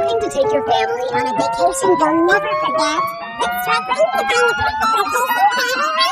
planning to take your family on a vacation you'll never forget, but struggling to find the perfect vacation family?